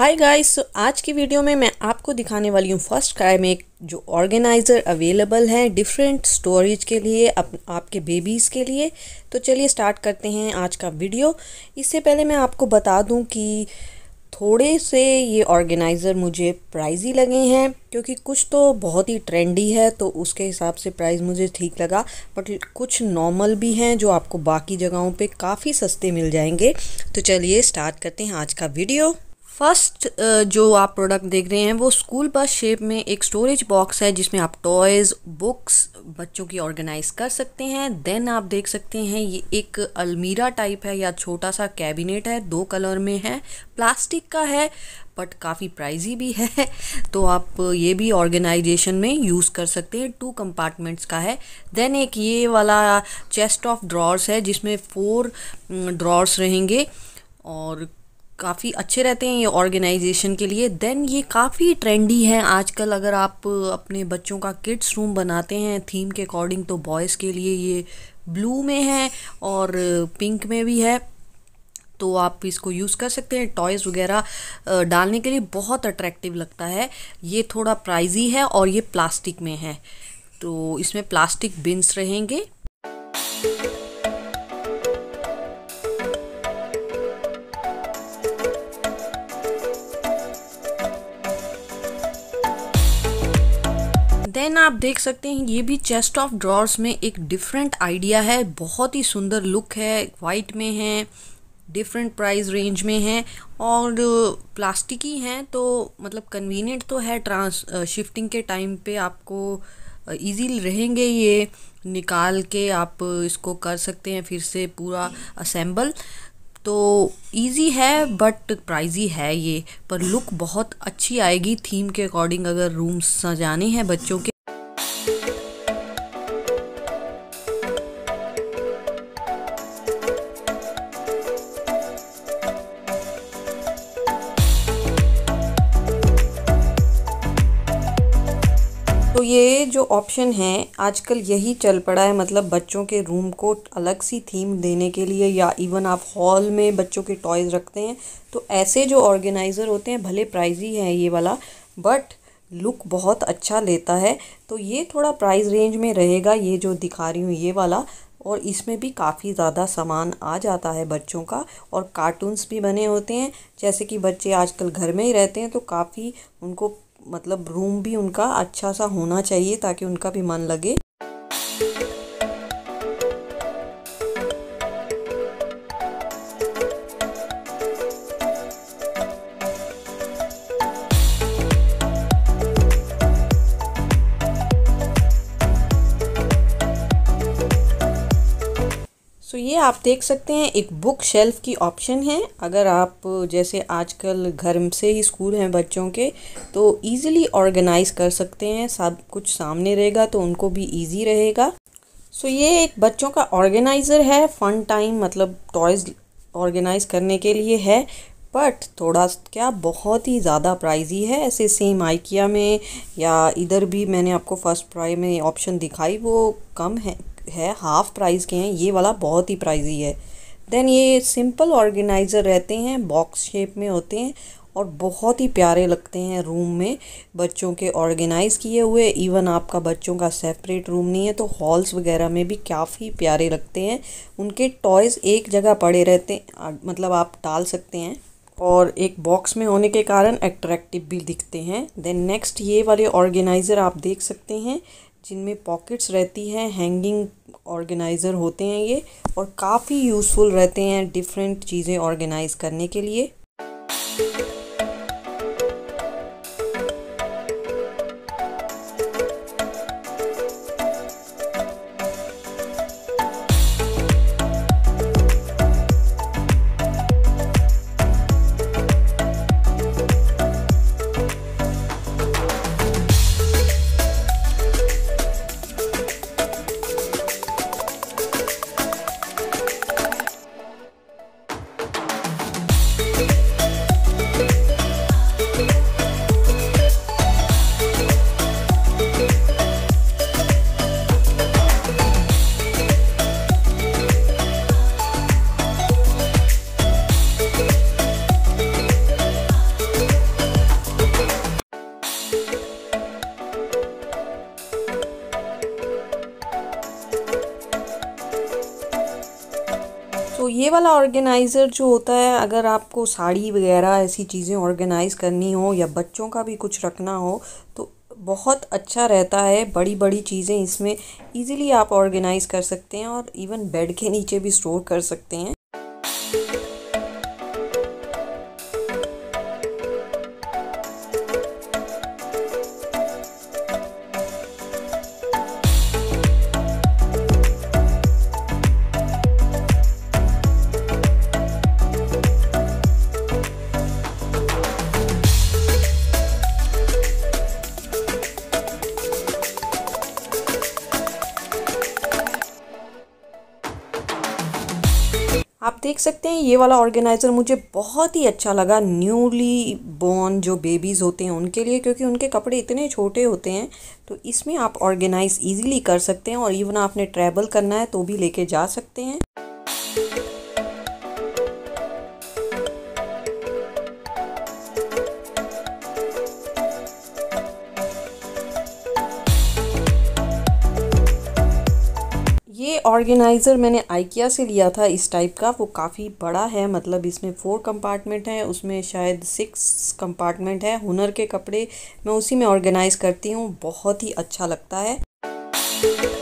Hi guys, तो आज की वीडियो में मैं आपको दिखाने वाली हूँ फर्स्ट क्राई में एक जो ऑर्गेनाइज़र अवेलेबल है डिफरेंट स्टोरेज के लिए आपके बेबीज़ के लिए। तो चलिए स्टार्ट करते हैं आज का वीडियो। इससे पहले मैं आपको बता दूं कि थोड़े से ये ऑर्गेनाइज़र मुझे प्राइज़ी लगे हैं, क्योंकि कुछ तो बहुत ही ट्रेंडी है तो उसके हिसाब से प्राइस मुझे ठीक लगा, बट कुछ नॉर्मल भी हैं जो आपको बाकी जगहों पे काफ़ी सस्ते मिल जाएंगे। तो चलिए स्टार्ट करते हैं आज का वीडियो। फर्स्ट जो आप प्रोडक्ट देख रहे हैं वो स्कूल बस शेप में एक स्टोरेज बॉक्स है जिसमें आप टॉयज़, बुक्स बच्चों की ऑर्गेनाइज कर सकते हैं। देन आप देख सकते हैं ये एक अलमीरा टाइप है या छोटा सा कैबिनेट है, 2 कलर में है, प्लास्टिक का है बट काफ़ी प्राइजी भी है। तो आप ये भी ऑर्गेनाइजेशन में यूज़ कर सकते हैं। 2 कंपार्टमेंट्स का है। देन एक ये वाला चेस्ट ऑफ ड्रॉर्स है जिसमें 4 ड्रॉर्स रहेंगे और काफ़ी अच्छे रहते हैं ये ऑर्गेनाइजेशन के लिए। देन ये काफ़ी ट्रेंडी है आजकल। अगर आप अपने बच्चों का किड्स रूम बनाते हैं थीम के अकॉर्डिंग, तो बॉयज़ के लिए ये ब्लू में है और पिंक में भी है, तो आप इसको यूज़ कर सकते हैं। टॉयज़ वगैरह डालने के लिए बहुत अट्रैक्टिव लगता है। ये थोड़ा प्राइजी है और ये प्लास्टिक में है, तो इसमें प्लास्टिक बिन्स रहेंगे। देन आप देख सकते हैं ये भी चेस्ट ऑफ ड्रॉर्स में एक डिफरेंट आइडिया है, बहुत ही सुंदर लुक है, वाइट में है, डिफरेंट प्राइस रेंज में है और प्लास्टिक ही हैं, तो मतलब कन्वीनियंट तो है। शिफ्टिंग के टाइम पे आपको इजी रहेंगे, ये निकाल के आप इसको कर सकते हैं फिर से पूरा असेंबल। तो इजी है बट प्राइजी है ये, पर लुक बहुत अच्छी आएगी थीम के अकॉर्डिंग अगर रूम्स सजाने हैं बच्चों के। तो ये जो ऑप्शन है आजकल यही चल पड़ा है, मतलब बच्चों के रूम को अलग सी थीम देने के लिए, या इवन आप हॉल में बच्चों के टॉयज़ रखते हैं तो ऐसे जो ऑर्गेनाइज़र होते हैं भले प्राइजी है ये वाला बट लुक बहुत अच्छा लेता है। तो ये थोड़ा प्राइस रेंज में रहेगा ये जो दिखा रही हूँ ये वाला, और इसमें भी काफ़ी ज़्यादा सामान आ जाता है बच्चों का, और कार्टून्स भी बने होते हैं। जैसे कि बच्चे आजकल घर में ही रहते हैं तो काफ़ी उनको मतलब रूम भी उनका अच्छा सा होना चाहिए ताकि उनका भी मन लगे। तो ये आप देख सकते हैं एक बुक शेल्फ की ऑप्शन है। अगर आप जैसे आजकल घर से ही स्कूल हैं बच्चों के तो इजीली ऑर्गेनाइज कर सकते हैं, सब कुछ सामने रहेगा तो उनको भी इजी रहेगा। सो ये एक बच्चों का ऑर्गेनाइज़र है, फन टाइम मतलब टॉयज़ ऑर्गेनाइज करने के लिए है, बट थोड़ा क्या बहुत ही ज़्यादा प्राइजी है। ऐसे सेम आइकिया में या इधर भी मैंने आपको फर्स्ट क्राई में ऑप्शन दिखाई वो कम है हाफ प्राइस के हैं, ये वाला बहुत ही प्राइजी है। देन ये सिंपल ऑर्गेनाइज़र रहते हैं, बॉक्स शेप में होते हैं और बहुत ही प्यारे लगते हैं रूम में बच्चों के ऑर्गेनाइज़ किए हुए। इवन आपका बच्चों का सेपरेट रूम नहीं है तो हॉल्स वगैरह में भी काफ़ी प्यारे लगते हैं। उनके टॉयज़ एक जगह पड़े रहते हैं, मतलब आप डाल सकते हैं, और एक बॉक्स में होने के कारण अट्रैक्टिव भी दिखते हैं। देन नेक्स्ट ये वाले ऑर्गेनाइज़र आप देख सकते हैं जिनमें पॉकेट्स रहती हैं, हैंगिंग ऑर्गेनाइज़र होते हैं ये, और काफ़ी यूज़फुल रहते हैं डिफरेंट चीज़ें ऑर्गेनाइज़ करने के लिए। तो ये वाला ऑर्गेनाइज़र जो होता है, अगर आपको साड़ी वगैरह ऐसी चीज़ें ऑर्गेनाइज़ करनी हो या बच्चों का भी कुछ रखना हो तो बहुत अच्छा रहता है। बड़ी बड़ी चीज़ें इसमें इजीली आप ऑर्गेनाइज़ कर सकते हैं और इवन बेड के नीचे भी स्टोर कर सकते हैं। आप देख सकते हैं ये वाला ऑर्गेनाइज़र मुझे बहुत ही अच्छा लगा न्यूली बॉर्न जो बेबीज़ होते हैं उनके लिए, क्योंकि उनके कपड़े इतने छोटे होते हैं। तो इसमें आप ऑर्गेनाइज़ इजीली कर सकते हैं और इवन आपने ट्रैवल करना है तो भी लेके जा सकते हैं। ये ऑर्गेनाइज़र मैंने आइकिया से लिया था इस टाइप का। वो काफ़ी बड़ा है, मतलब इसमें 4 कंपार्टमेंट हैं, उसमें शायद 6 कंपार्टमेंट है। हुनर के कपड़े मैं उसी में ऑर्गेनाइज़ करती हूँ, बहुत ही अच्छा लगता है।